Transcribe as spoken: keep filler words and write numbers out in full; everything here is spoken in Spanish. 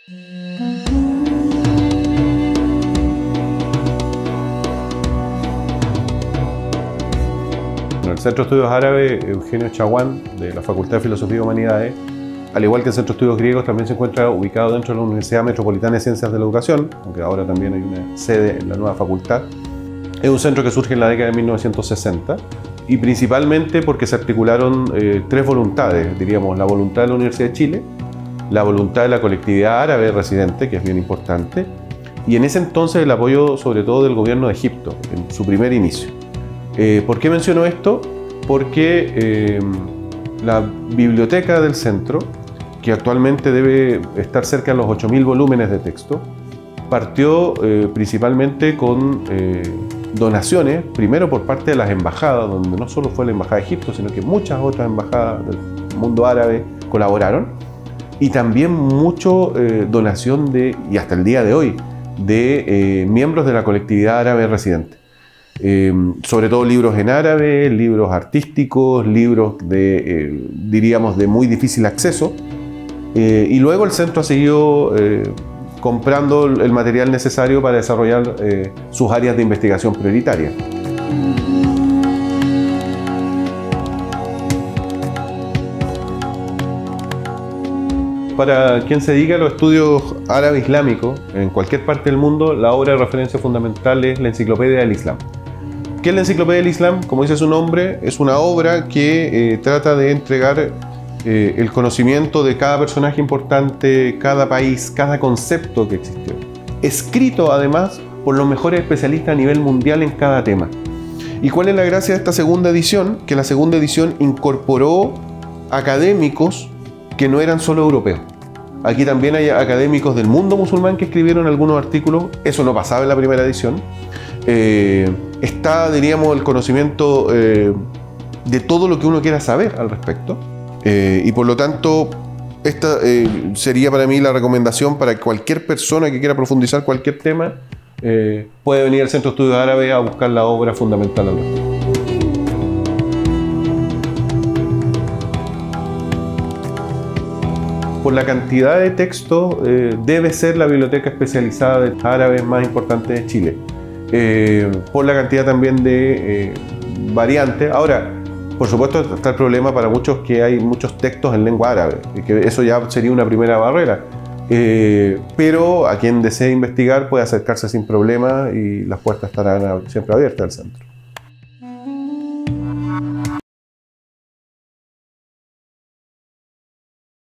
El Centro de Estudios Árabes Eugenio Chaguán, de la Facultad de Filosofía y Humanidades, al igual que el Centro de Estudios Griegos, también se encuentra ubicado dentro de la Universidad Metropolitana de Ciencias de la Educación, aunque ahora también hay una sede en la nueva facultad. Es un centro que surge en la década de mil novecientos sesenta y principalmente porque se articularon eh, tres voluntades, diríamos, la voluntad de la Universidad de Chile, la voluntad de la colectividad árabe residente, que es bien importante, y en ese entonces el apoyo sobre todo del gobierno de Egipto, en su primer inicio. Eh, ¿Por qué menciono esto? Porque eh, la biblioteca del centro, que actualmente debe estar cerca de los ocho mil volúmenes de texto, partió eh, principalmente con eh, donaciones, primero por parte de las embajadas, donde no solo fue la embajada de Egipto, sino que muchas otras embajadas del mundo árabe colaboraron, y también mucho eh, donación de, y hasta el día de hoy, de eh, miembros de la colectividad árabe residente. Eh, sobre todo libros en árabe, libros artísticos, libros de, eh, diríamos, de muy difícil acceso. Eh, y luego el centro ha seguido eh, comprando el material necesario para desarrollar eh, sus áreas de investigación prioritarias. Para quien se dedica a los estudios árabe islámicos en cualquier parte del mundo, la obra de referencia fundamental es la Enciclopedia del Islam. ¿Qué es la Enciclopedia del Islam? Como dice su nombre, es una obra que eh, trata de entregar eh, el conocimiento de cada personaje importante, cada país, cada concepto que existió. Escrito además por los mejores especialistas a nivel mundial en cada tema. ¿Y cuál es la gracia de esta segunda edición? Que la segunda edición incorporó académicos que no eran solo europeos. Aquí también hay académicos del mundo musulmán que escribieron algunos artículos. Eso no pasaba en la primera edición. Eh, está, diríamos, el conocimiento eh, de todo lo que uno quiera saber al respecto. Eh, y por lo tanto, esta eh, sería para mí la recomendación para cualquier persona que quiera profundizar cualquier tema, eh, puede venir al Centro de Estudios Árabes a buscar la obra fundamental al respecto. Por la cantidad de texto, eh, debe ser la biblioteca especializada de árabes más importante de Chile. Eh, por la cantidad también de eh, variantes. Ahora, por supuesto, está el problema para muchos que hay muchos textos en lengua árabe, y que eso ya sería una primera barrera. Eh, pero a quien desee investigar puede acercarse sin problema y las puertas estarán siempre abiertas al centro.